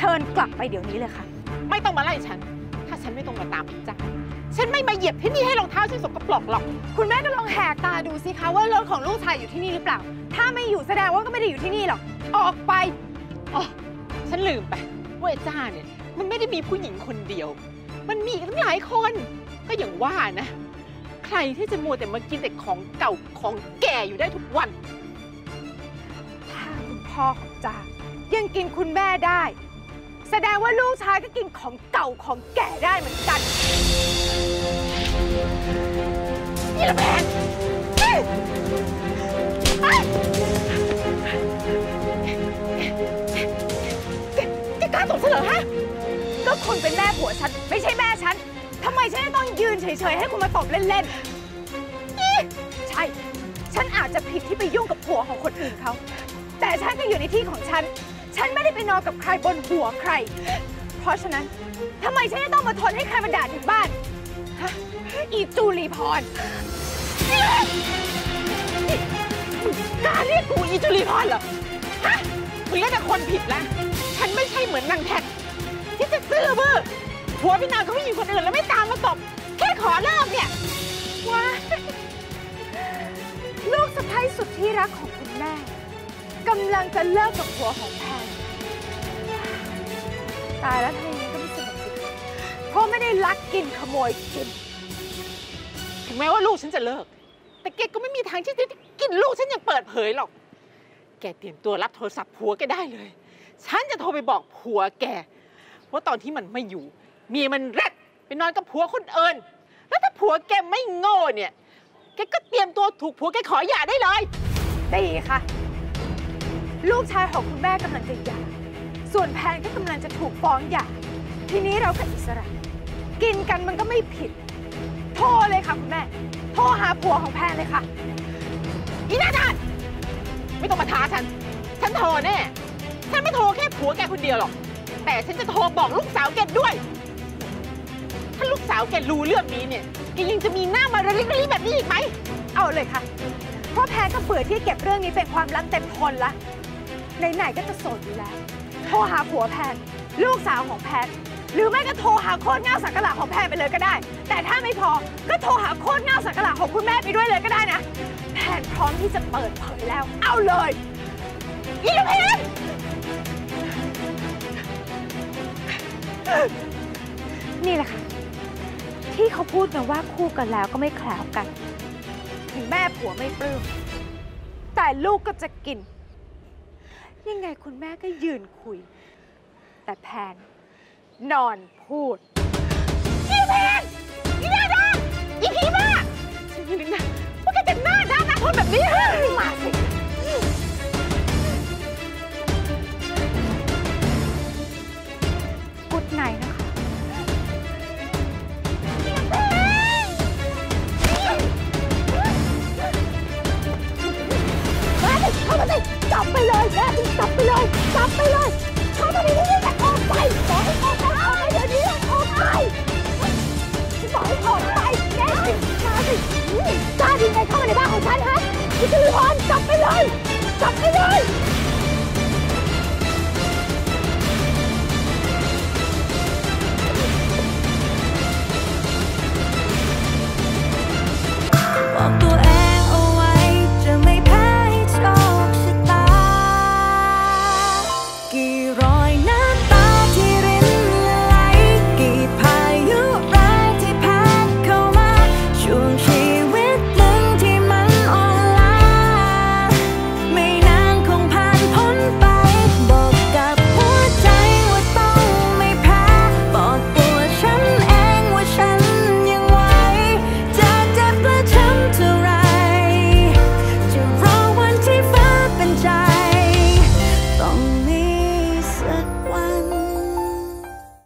ชิญกลับไปเดี๋ยวนี้เลยค่ะไม่ต้องมาไล่ฉันถ้าฉันไม่ต้องมาตามจ้าฉันไม่มาเหยียบที่นี่ให้รองเท้าฉันสกปรกหรอกคุณแม่ก็ลองแหกตาดูสิคะว่ารถของลูกชายอยู่ที่นี่หรือเปล่าถ้าไม่อยู่แสดงว่าก็ไม่ได้อยู่ที่นี่หรอกออกไปอ๋อฉันลืมไปว่าไอ้จ้าเนี่ยมันไม่ได้มีผู้หญิงคนเดียวมันมีตั้งหลายคนก็อย่างว่านะใครที่จะมัวแต่มากินแต่ของเก่าของแก่อยู่ได้ทุกวันถ้าคุณพ่อของจ้ายังกินคุณแม่ได้แสดงว่าลูกชายก็กินของเก่าของแก่ได้เหมือนกันนี่ละแพนแกกล้าตบฉันเหรอฮะก็คนเป็นแม่ผัวฉันไม่ใช่แม่ฉันทำไมฉันต้องยืนเฉยๆให้คุณมาตบเล่นๆใช่ฉันอาจจะผิดที่ไปยุ่งกับผัวของคนอื่นเขาแต่ฉันก็อยู่ในที่ของฉันไม่ได้ไปนอนกับใครบนหัวใครเพราะฉะนั้นทำไมฉันจะต้องมาทนให้ใครมาด่าถึงบ้านฮะอีจูลีพรกล้าเรียกกูอีจูลีพรเหรอฮะมึงเรียกแต่คนผิดแล้วฉันไม่ใช่เหมือนนางแพทที่จะซื่อบื้อผัวพี่นางเขาไม่อยู่คนอื่นแล้วไม่ตามมาตบแค่ขอเลิกเนี่ยว้าลูกสะใภ้สุดที่รักของคุณแม่กำลังจะเลิกกับผัวของแพนตายแล้วทางนี้ก็ไม่สนุกสิเพราะไม่ได้ลักกินขโมยกินถึงแม้ว่าลูกฉันจะเลิกแต่แกก็ไม่มีทางที่จะกินลูกฉันอย่างเปิดเผยหรอกแกเตรียมตัวรับโทรศัพท์ผัวแกได้เลยฉันจะโทรไปบอกผัวแกว่าตอนที่มันไม่อยู่เมียมันแรดไปนอนกับผัวคนอื่นแล้วถ้าผัวแกไม่โง่เนี่ยแกก็เตรียมตัวถูกผัวแกขอหย่าได้เลยดีค่ะลูกชายของคุณแม่กำลังจะหย่าส่วนแพนก็กำลังจะถูกฟ้องหย่าทีนี้เราก็อิสระกินกันมันก็ไม่ผิดโทรเลยค่ะคุณแม่โทรหาผัวของแพนเลยค่ะอีน่าด้านไม่ต้องมาท้าฉันโทรแน่ฉันไม่โทรแค่ผัวแกคนเดียวหรอกแต่ฉันจะโทรบอกลูกสาวแกด้วยถ้าลูกสาวแกรู้เรื่องนี้เนี่ยแกยังจะมีหน้ามาระลิกระลี่แบบนี้อีกไหมเอาเลยค่ะเพราะแพนก็เบื่อที่เก็บเรื่องนี้เป็นความลับเต็มทนละไหนๆก็จะโสดอยู่แล้วโทรหาผัวแพนลูกสาวของแพนหรือไม่ก็โทรหาโคตรเง่าสังกะหลาของแพนไปเลยก็ได้แต่ถ้าไม่พอก็โทรหาโคตรเง่าสังกะหลาของคุณแม่ไปด้วยเลยก็ได้นะแพนพร้อมที่จะเปิดเผยแล้วเอาเลยอีลูกแพนนี่แหละค่ะที่เขาพูดกันว่าคู่กันแล้วก็ไม่แคล้วกันถึงแม่ผัวไม่ปลื้มแต่ลูกก็จะกินยังไงคุณแม่ก็ยืนคุยแต่แพนนอนพูดอีแพนอีหน้าด้านอีผีบ้าฉันยังนึกนะว่าแกจะหน้าด้านหน้าทนแบบนี้มาสิ